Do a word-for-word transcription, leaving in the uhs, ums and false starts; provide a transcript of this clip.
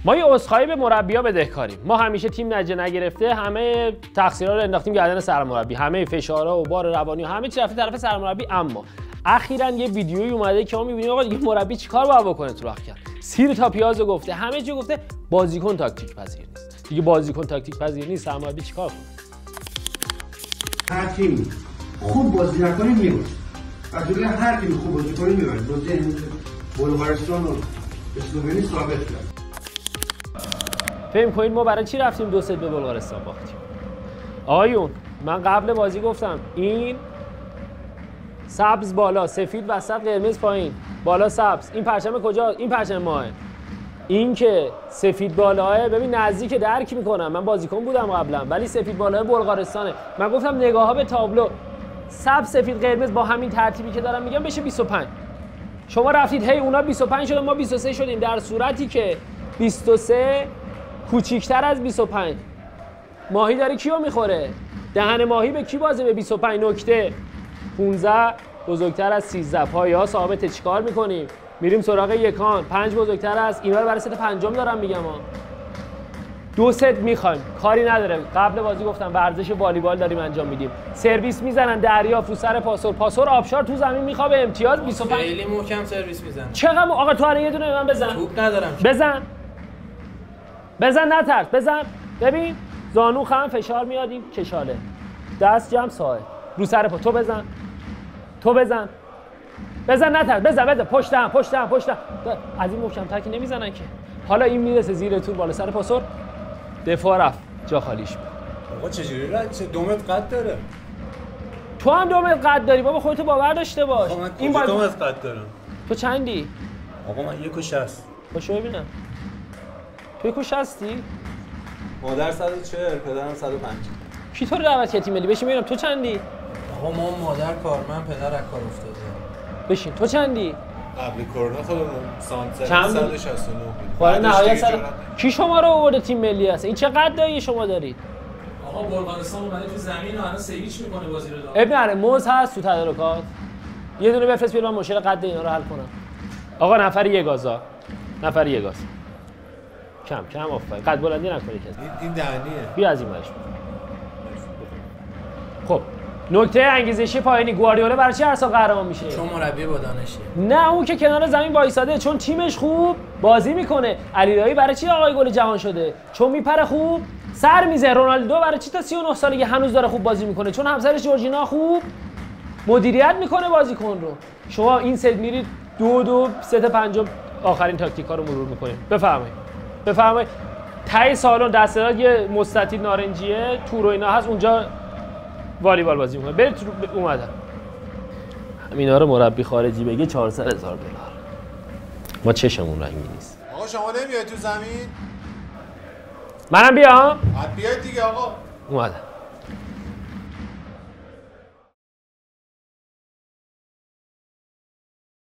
ما یه عذرخواهی به مربی‌ها بدهکاریم. ما همیشه تیم نتیجه نگرفته، همه تقصیرها رو انداختیم گردن سرمربی، همه فشارها و بار روانی و همه چی رفته طرف سرمربی. اما اخیراً یه ویدیویی اومده که ما می‌بینیم آقا دیگه مربی چیکار باید بکنه تو راهکار. سیر تا پیازو گفته، همه چی گفته، بازیکن تاکتیک پذیر نیست. دیگه بازیکن تاکتیک پذیر نیست، سرمربی چیکار کنه؟ هر تیم خوب بازی نکنه میبره. از جمله هر تیم خوب بازی کنه میبره. بازی بلغارستان و اسلوونی ثابت کرد. فهم کنید ما برای چی رفتیم دو سه به بلغارستان باختیم؟ آقایون من قبل بازی گفتم این سبز بالا، سفید وسط، قرمز پایین، بالا سبز. این پرچم کجا؟ این پرچم ماه. این که سفید بالاه ببین نزدیک درک میکنم، من بازیکن بودم قبلا، ولی سفید بالاه بلغارستانه. من گفتم نگاه ها به تابلو سبز سفید قرمز با همین ترتیبی که دارم میگم بشه بیست و پنج. شما رفتید هی اونا بیست و پنج شدن ما بیست و سه شدیم، در صورتی که بیست و سه کوچیکتر از بیست و پنج. ماهی داره کیو میخوره؟ دهن ماهی به کی بازه؟ به بیست و پنج. نکته پانزده بزرگتر از سیزده. پایه‌ها ثابته. چیکار میکنیم؟ میریم سراغ یکان. پنج بزرگتر از اینا رو برای ست پنجم دارم میگم ها. دو ست میخوایم، کاری نداره. قبل بازی گفتم ورزش والیبال داریم انجام میدیم. سرویس میزنن دریافت رو سر پاسور، پاسور آبشار تو زمین میخوابه، امتیاز بیست و پنج. خیلی محکم سرویس میزنن. چقدر آقا تو الان یه دونه به من بزن. توپ ندارم. بزن. بزن نترس، بزن. ببین زانو خم فشار میاد این کشاله. دست جمع ساعد. رو سر پا تو بزن. تو بزن. بزن نترس، بزن بزن پشتم پشتم پشتم. از این محکم‌تر که نمیزنن که. حالا این میرسه زیر تور بالا سر پاسور. دفاع رفت جا خالیش بود. آقا چجوری رد چه دو متر قد داره؟ تو هم دو متر قد داری بابا، خودتو باور داشته باش. این باید دو متر قد دارم. تو چندی؟ آقا من یک و شصت. باشو ببینم. تو یک و شصتی؟ مادر صد و چهل، پدرم صد و پنج. کی تو رو دعوت کرد تیم ملی؟ بشین ببینم تو چندی؟ آقا ما مادر کارمند، پدر از کار افتاده. بشین تو چندی؟ قبل کرونا خودمون سانت صد و شصت و نه بود. حالا نهایت صد کی شما رو آورده تیم ملی هست؟ این چه قدایی شما دارید؟ آقا بلغارستان اومده تو زمین و الان سیویچ میکنه بازی رو داره. ابن نره موز هست تو تدارکات. یه دونه بفرست بیار من مشکل قد اینا رو حل کنم. آقا نفر یه گازا. نفر یه گاز. کم کم آفرین. قد بلندی نکنید کسی. این دهنیه. بیا از این ورش. خب نکته انگیزشی پایینی گواردیولا برای چی هر سال قهرمان میشه؟ چون مربی با دانشه. نه اون که کنار زمین وایساده، چون تیمش خوب بازی میکنه. علیرضایی برای چی آقای گل جهان شده؟ چون میپره خوب سر میزه. رونالدو برای چی تا سی و نه سالگی هنوز داره خوب بازی میکنه؟ چون همسرش جورجینا خوب مدیریت میکنه بازیکن رو. شما این سد میرید دو دو سه تا پنجم آخرین تاکتیکا رو مرور میکنیم. بفرمایید بفرمایید. تای سالن دسته‌ها یه مستطیل نارنجیه، تور و اینا هست اونجا والیبال بازی میکنه. برید اومدن. همینا رو مربی خارجی بگه چهارصد هزار دلار. ما چشمون رنگی نیست. آقا شما نمیای تو زمین؟ منم بیام؟ بیاید دیگه آقا. اومدن.